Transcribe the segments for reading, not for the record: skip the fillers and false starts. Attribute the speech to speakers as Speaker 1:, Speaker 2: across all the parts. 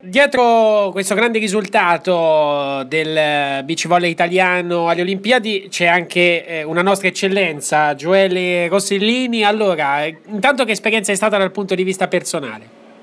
Speaker 1: dietro questo grande risultato del beach volley italiano alle Olimpiadi c'è anche una nostra eccellenza, Gioele Rossellini. Allora, intanto che esperienza è stata dal punto di vista personale?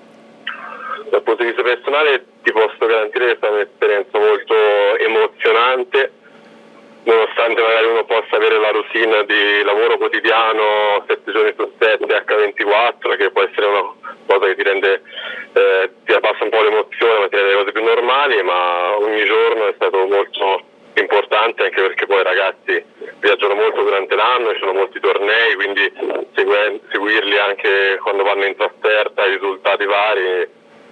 Speaker 2: Dal punto di vista personale ti posso garantire che è stata un'esperienza molto emozionante, nonostante magari uno possa avere la routine di lavoro quotidiano 7 giorni su 7 H24, che può essere una cosa che ti rende ti abbassa un po' l'emozione, ma ti rende le cose più normali, ma ogni giorno è stato molto importante, anche perché poi i ragazzi viaggiano molto durante l'anno, ci sono molti tornei, quindi seguirli anche quando vanno in trasferta, i risultati vari,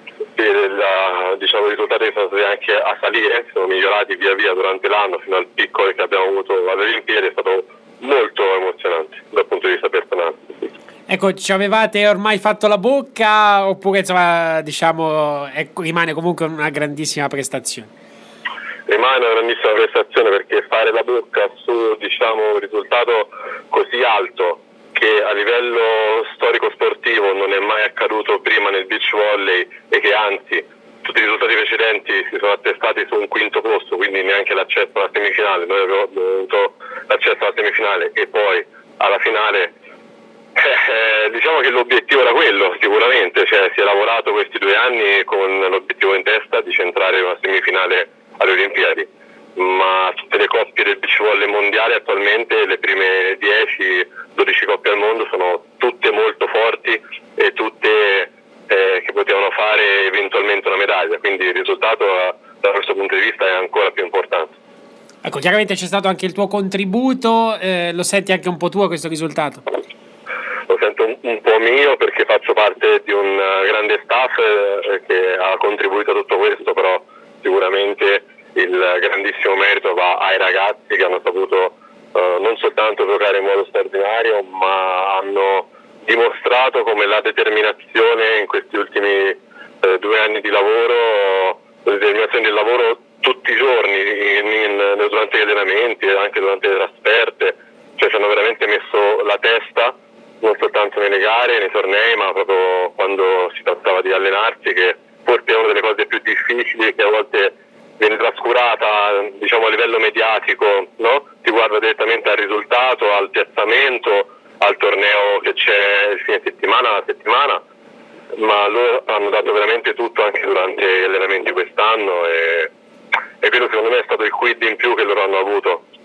Speaker 2: diciamo, i risultati sono stati anche a salire, sono migliorati via via durante l'anno fino al picco che abbiamo avuto alle Olimpiadi. È stato molto emozionante dal punto di vista personale.
Speaker 1: Ecco, ci avevate ormai fatto la bocca oppure insomma, diciamo, rimane comunque una grandissima prestazione?
Speaker 2: Rimane una grandissima prestazione, perché fare la bocca su, diciamo, un risultato così alto, che a livello storico sportivo non è mai accaduto prima nel beach volley, e che anzi tutti i risultati precedenti si sono attestati su un quinto posto, quindi neanche l'accesso alla semifinale. Noi abbiamo avuto l'accesso alla semifinale e poi alla finale. Diciamo che l'obiettivo era quello, sicuramente, cioè si è lavorato questi 2 anni con l'obiettivo in testa di centrare una semifinale alle Olimpiadi, ma tutte le coppie del beach volley mondiale attualmente, le prime 10-12 coppie al mondo, sono tutte molto forti e tutte che potevano fare eventualmente una medaglia, quindi il risultato da questo punto di vista è ancora più importante.
Speaker 1: Ecco, chiaramente c'è stato anche il tuo contributo, lo senti anche un po' tuo questo risultato?
Speaker 2: Lo sento un po' mio, perché faccio parte di un grande staff che ha contribuito a tutto questo, però sicuramente il grandissimo merito va ai ragazzi che hanno saputo non soltanto giocare in modo straordinario, ma hanno dimostrato come la determinazione in questi ultimi 2 anni di lavoro, la determinazione del lavoro tutti i giorni, durante gli allenamenti e anche durante le trasferte, cioè ci hanno veramente messo la testa, non soltanto nelle gare, nei tornei, ma proprio quando si trattava di allenarsi, che forse è una delle cose più difficili, che a volte viene trascurata, diciamo, a livello mediatico, no? Si guarda direttamente al risultato, al piazzamento, al torneo che c'è il fine settimana, la settimana, ma loro hanno dato veramente tutto anche durante gli allenamenti quest'anno, e quello secondo me è stato il quid in più che loro hanno avuto.